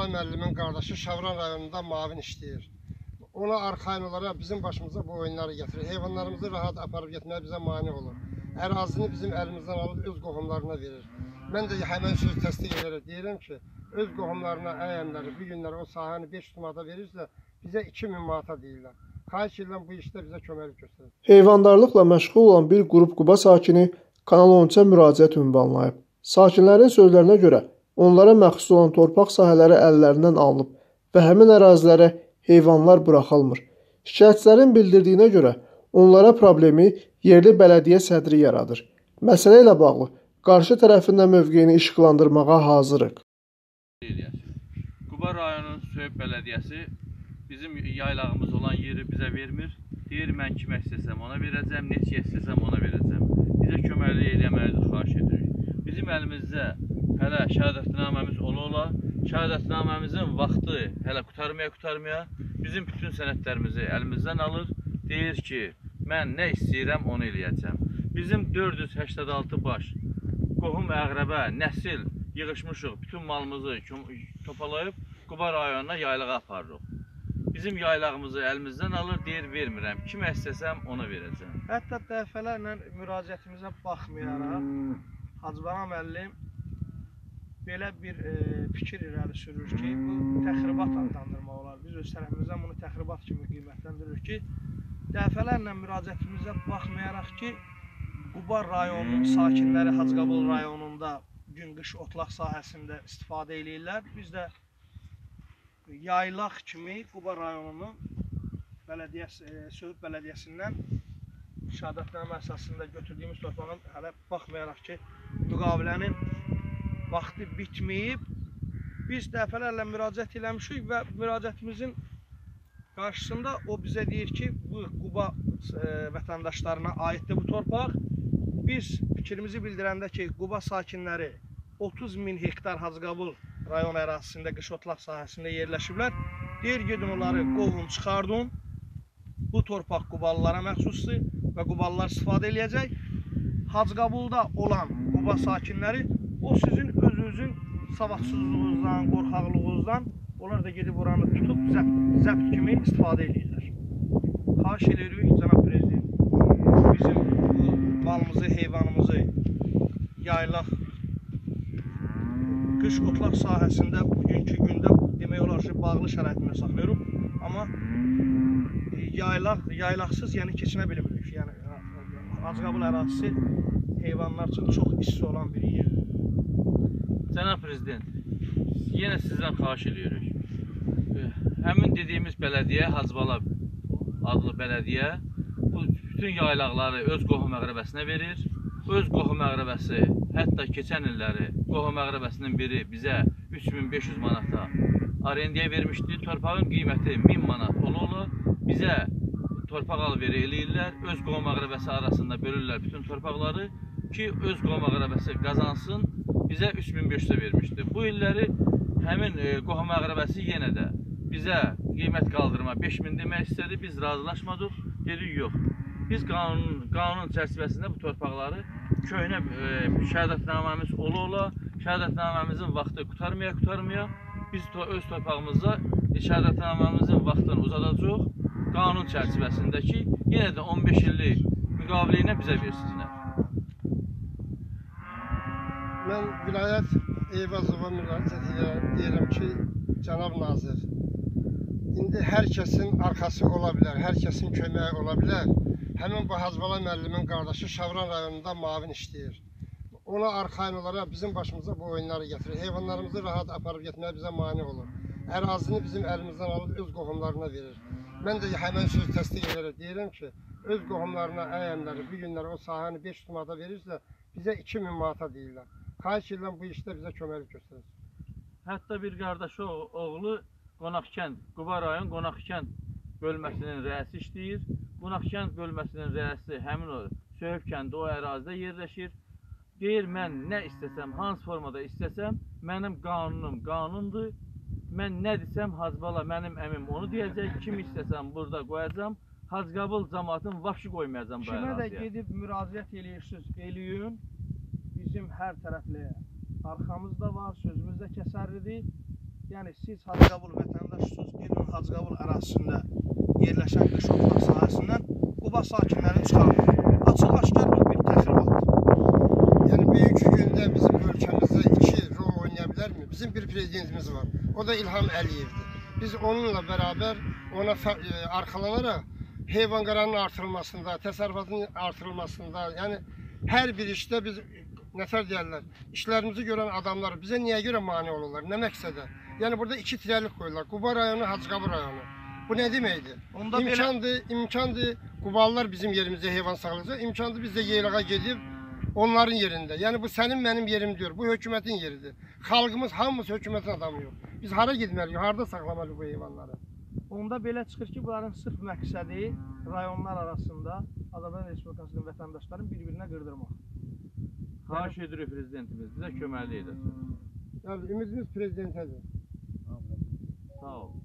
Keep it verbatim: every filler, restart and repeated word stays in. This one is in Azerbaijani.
Hazbala müəllimin qardaşı Şavran rayonunda mavin işləyir. Ona arxain olaraq bizim başımıza bu oyunları getirir. Heyvanlarımızı rahat aparıb getməyə bizə mane olur. Ərazini bizim əlimizdən alıb öz qohumlarına verir. Mən də həmən sözü təsdiq edərək deyirəm ki, öz qohumlarına, əyənləri, bu günləri o sahəni beş yüz manata verirsə, bizə iki min manata deyirlər. Xahiş edirəm bu işdə bizə köməklik göstərir. Heyvandarlıqla məşğul olan bir qrup Quba sakini Kanal on üçə müraciət ünvanlayıb. Sakinlərin sözlərinə görə onlara məxsus olan torpaq sahələri əllərindən alınıb və həmin ərazilərə heyvanlar buraxılmır. Şikayətçilərin bildirdiyinə görə onlara problemi yerli bələdiyyə sədri yaradır. Məsələ ilə bağlı qarşı tərəfindən mövqeyini işıqlandırmağa hazırıq. Quba rayonunun Söyüb bələdiyyəsi bizim yaylağımız olan yeri bizə vermir. Deyir, mən kimə istəsəm ona verəcəm, neçə istəsəm ona verəcəm. Bizə köməklik eləməlidir, xahiş edirik. Bizim əlimizdə hələ şəhadətnaməmiz ola-ola, şəhadətnaməmizin vaxtı hələ qutarmaya-qutarmaya bizim bütün sənədlərimizi əlimizdən alır. Deyir ki, mən nə istəyirəm onu eləyəcəm. Bizim dörd yüz səksən altı baş qohum, əqrəbə, nəsil yığışmışıq, bütün malımızı topalayıb Quba rayonuna yaylağa aparırıq. Bizim yaylağımızı əlimizdən alır, deyir, vermirəm. Kimə istəsəm ona verəcəm. Hətta dəfələrlə müraciətimizə baxmayaraq, Hazbala müəllim belə bir e, fikir irəli sürür ki, bu təxribat adlandırmaq olar. Biz öz tərəfimizdən bunu təxribat kimi qiymətləndiririk ki, dəfələrlə müraciətimizə baxmayaraq ki, Quba rayonunun sakinləri Hacıqabul rayonunda gün-qış otlaq sahəsində istifadə edirlər. Biz də yaylaq kimi Quba rayonunun bələdiyyəsi, Söyüb bələdiyyəsindən şəhadətnamə əsasında götürdüyümüz torpağın hələ baxmayaraq ki, müqavilənin vaxtı bitməyib, biz dəfələrlə müraciət eləmişik və müraciətimizin qarşısında o bizə deyir ki, bu Quba e, vətəndaşlarına aiddir bu torpaq. Biz fikrimizi bildirəndə ki, Quba sakinləri otuz min hektar Hacıqabul rayon ərazisində qış otlaq sahəsində yerləşiblər. Deyir, gedin onları qovun, çıxardın. Bu torpaq Qubalılara məxsusdur və Qubalılar istifadə eləyəcək. Hacıqabulda olan Quba sakinləri o sizin özünüzün savadsızlığınızdan, qorxaqlığınızdan onlar da gedib oranı tutub zəbt, zəbt kimi istifadə edirlər. Xahiş edirik, cənab prezident, bizim bu malımızı, heyvanımızı yaylaq qış otlaq sahəsində bugünkü gündə demək olar ki, bağlı şəraitində saxlayırıq. Amma yaylaq, yaylaqsız yəni keçinə bilmirik. Yəni Hacıqabul ərazisi heyvanlar üçün çox isti olan bir yer. Cənab prezident, yenə sizdən xahiş edirik. Həmin dediyimiz bələdiyyə, Hazbala adlı bələdiyyə bu bütün yaylaqları öz qohum əqrəbəsinə verir. Öz qohum əqrəbəsi, hətta keçən illəri qohum əqrəbəsinin biri bizə üç min beş yüz manata arendaya vermişdi. Torpağın qiyməti min manat ola-ola bizə torpaq alveri eləyirlər. Öz qohum əqrəbəsi arasında bölürlər bütün torpaqları ki, öz qohum əqrəbəsi qazansın, bizə üç min beş yüzə vermişdi. Bu illəri həmin e, qohum əqrəbəsi yenə də bizə qiymət qaldırma beş min demək istədi. Biz razılaşmadıq, dedik yox. Biz qanun, qanun çərçivəsində bu torpaqları köhnə e, şəhadətnaməmiz ola-ola, şəhadətnaməmizin vaxtı qutarmaya-qutarmaya biz to öz torpağımızda şəhadətnaməmizin vaxtını uzadacaq. Qanun çərçivəsində ki, yenə də on beş illik müqaviləyinə bizə versinlər. Mən vilayət Eyvazova müraciət edirəm ki, cənab nazir, indi hər kəsin arxası ola bilər, hər kəsin köməyi ola bilər. Həmin bu Hazbala müəllimin qardaşı Şavran rayonunda mavin işləyir. Ona arxain olaraq bizim başımıza bu oyunları getirir. Heyvanlarımızı rahat aparıb getməyə bizə mane olur. Ərazini bizim əlimizdən alıb öz qohumlarına verir. Mən də həmən sözü təsdiq edərək deyirəm ki, öz qohumlarına, əyənləri, bu günləri o sahəni beş yüz manata verirsə, bizə iki min manata deyirlər. Xahiş edirəm bu işdə bizə köməklik göstərir. Hətta bir qardaşı oğlu Qonaqkənd, Quba rayon Qonaqkənd bölməsinin rəisi işləyir. Qonaqkənd bölməsinin rəisi həmin o Söyüb kəndi o ərazidə yerləşir. Deyir, mən nə istəsəm, hansı formada istəsəm, mənim qanunum qanundur. Mən nə desəm, Hazbala mənim əmim onu deyəcək, kim istəsəm burada qoyacam. Hacıqabul cəmaatını vapşı qoymayacam bu əraziyə. Kimə də gedib müraciət eləyirsiniz, eləyin. Bizim hər tərəfli arxamızda var, sözümüzdə kəsərlidir. Yəni siz Hacıqabul vətəndaşısınız, gedin Hacıqabul ərazisində yerləşən qış otlaq sahəsindən Quba sakinlərini çıxarın. Açıq-aşkar bir təxribatdır. Yəni bugünkü gündə bizim ölkəmizdə iki rol oynaya bilərmi? Bizim bir prezidentimiz var. O da İlham Əliyevdir. Biz onunla bərabər ona e, arxalanaraq heyvanqaranın artırılmasında, təsərrüfatın artırılmasında, yəni hər bir işdə biz nətər deyərlər, işlərimizi görən adamlar bizə niyə görə mane olurlar, nə məqsədə? Yəni burada iki tirəlik qoyurlar, Quba rayonu, Hacıqabul rayonu. Bu nə deməkdir? Onda imkandır, belə... imkandır Qubalılar bizim yerimizdə heyvan saxlayacaq, imkandır biz də yeylağa gedib onların yerində. Yəni bu sənin mənim yerim deyir, bu hökumətin yeridir. Xalqımız hamımız hökumətin adamı yox. Biz hara getməliyik, harada saxlamalıyıq bu heyvanları? Onda belə çıxır ki, bunların sırf məqsədi rayonlar arasında Azərbaycan Respublikasının vətəndaşlarını bir-birinə qırdırmaq. Xahiş edirik prezidentimiz, bizə köməklik edəsin. Yəni ümidimiz prezidentədir. Sağ ol.